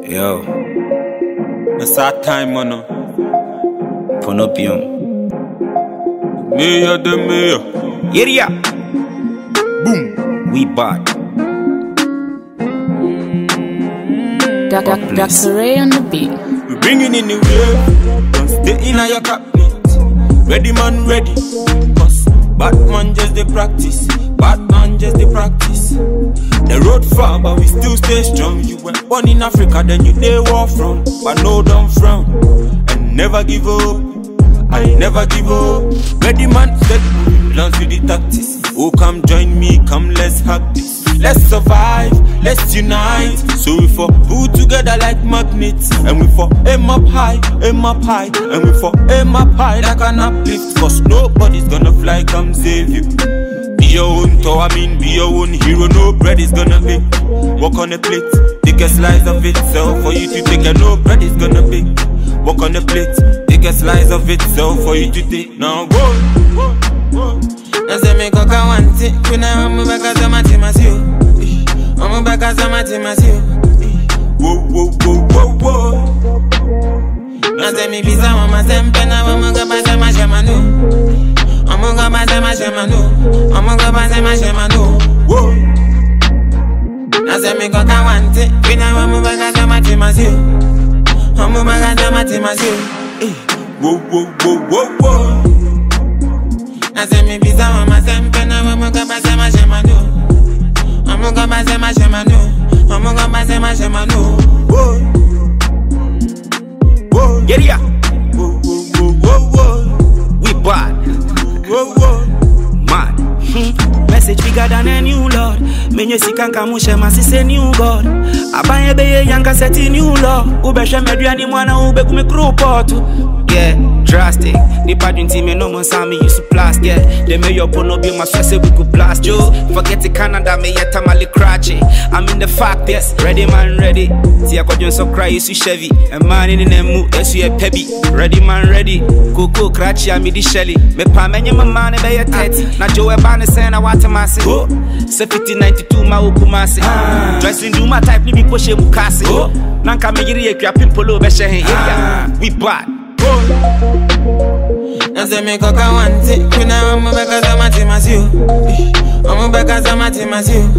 Yo, it's our time, man. Ponobiom. Mayor the mayor. Yeah. Boom. We bad. Dr. Ray on the beat. We bringing in the wave. Don't stay in your cabinet. Ready man, ready. Cause bad man just the practice. Bad man just the practice. The road far, but we still stay strong. You were born in Africa, then you day war from. But no, don't frown. And never give up. I never give up. Ready man, steady. Belongs to the tactics. Oh, come join me, come let's hack this. Let's survive, let's unite. So we for pull together like magnets. And we for aim up high, aim up high. And we for aim up high like an uplift. Cause nobody's gonna fly, come save you. Be your own tower, be your own hero. No bread is gonna be. Walk on the plate, take a slice of it. So for you to take a no bread is gonna be. Walk on the plate, take a slice of it. So for you to take. Now go. I say me cook a one thing. We now I'm back as a mathematician. I'm back as a mathematician. Whoa. I say me pizza mama sempe na I'm go back to my shamanu. I'm go back to my shamanu. I'm go back to my shamanu. I say me cook a one thing. We now I'm back as a mathematician. I'm back as a mathematician. Whoa. I say me pizza mama sempe na I'm go back to my shamanu. I'm go back to my shamanu. I'm go back to my shamanu. Yeah. We bad. Man. Message bigger than a new Lord. Menye sikanka mushe masise new God. Abanye beye yanka seti new law. Ube shemedriani mwana ube kume crew portu. Yeah, drastic. The pattern team no more sami used to blast. Yeah, they may your Ponobiom my stress we could blast you. Forget the Canada me yet tamale cratchy. I'm in the fact, yes. Ready man ready. See I got you so cry you Chevy. A man in the mood yes you a pebby. Ready man ready. Coco cratchy I'm the Shelly. Me pa menye my man be a 30. Na Joe Ban saying I want to massy. 5092 ma ukumasi. Dressing do my type ni be push mukasi. Nanka me yiri e kwa pimpolo be she hen. We bad. I say me cook a one thing. We now I'm back as a mathematician. I'm back as a mathematician.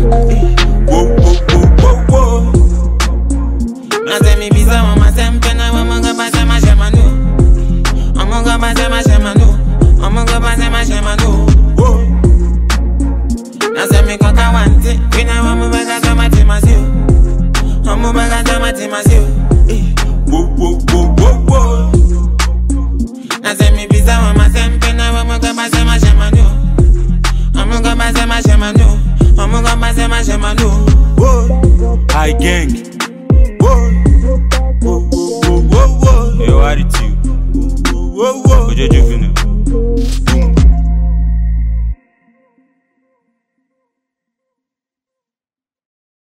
Whoa. I say me pizza mama sempe na I'm go back to my shamanu. I'm go back to my shamanu. I'm go back to my shamanu. I say me cook a one thing. We now I'm back as a mathematician. I'm back as a mathematician. Whoa. I say me pizza mama sempe na I'm go back to my shamanu. I'm go back to my shamanu. I'm go back to my shamanu. High gang. Whoa. Yo, attitude. Whoa. Juvenile. Boom.